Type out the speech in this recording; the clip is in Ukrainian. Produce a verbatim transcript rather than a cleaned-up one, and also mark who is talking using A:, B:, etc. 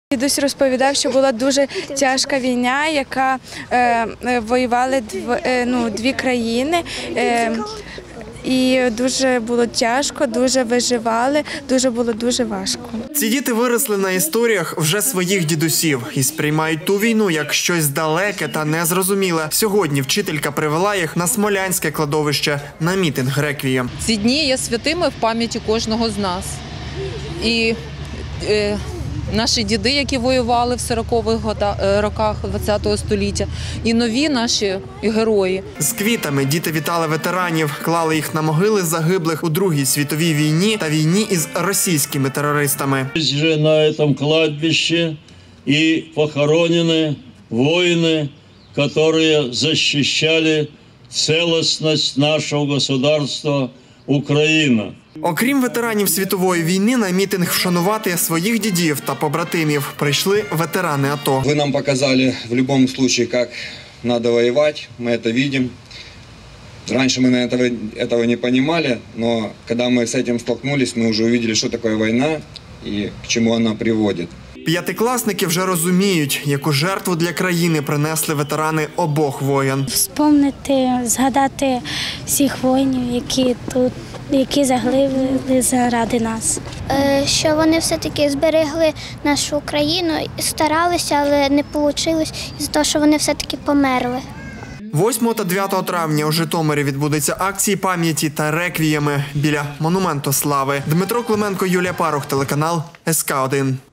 A: Дідусь розповідав, що була дуже тяжка війна, яка е, воювали дв, е, ну, дві країни. Е, І дуже було тяжко, дуже виживали, дуже було дуже важко.
B: Ці діти виросли на історіях вже своїх дідусів і сприймають ту війну як щось далеке та незрозуміле. Сьогодні вчителька привела їх на Смолянське кладовище на мітинг реквієм.
C: Ці дні є святими в пам'яті кожного з нас. І е, наші діди, які воювали в сорокових роках ХХ століття, і нові наші герої.
B: З квітами діти вітали ветеранів, клали їх на могили загиблих у Другій світовій війні та війні із російськими терористами.
D: Же на цьому кладбищі і похоронені воїни, які захищали цілісність нашого государства Україна.
B: Окрім ветеранів світової війни, на мітинг вшанувати своїх дідів та побратимів прийшли ветерани АТО.
E: Ви нам показали в будь-якому випадку, як треба воювати, ми це бачимо. Раньше мы этого, этого не понимали, но когда мы с этим столкнулись, мы уже увидели, что такое война и к чему она приводит.
B: П'ятикласники вже розуміють, яку жертву для країни принесли ветерани обох воєн.
F: Вспомнити, згадати всіх воїнів, які тут, які загинули заради нас.
G: Що вони все-таки зберегли нашу країну, старалися, але не вийшло, із-за того, що вони все-таки померли.
B: восьмого та дев'ятого травня у Житомирі відбудуться акції пам'яті та реквієми біля Монументу Слави. Дмитро Клименко, Юлія Парух, телеканал ес ка один.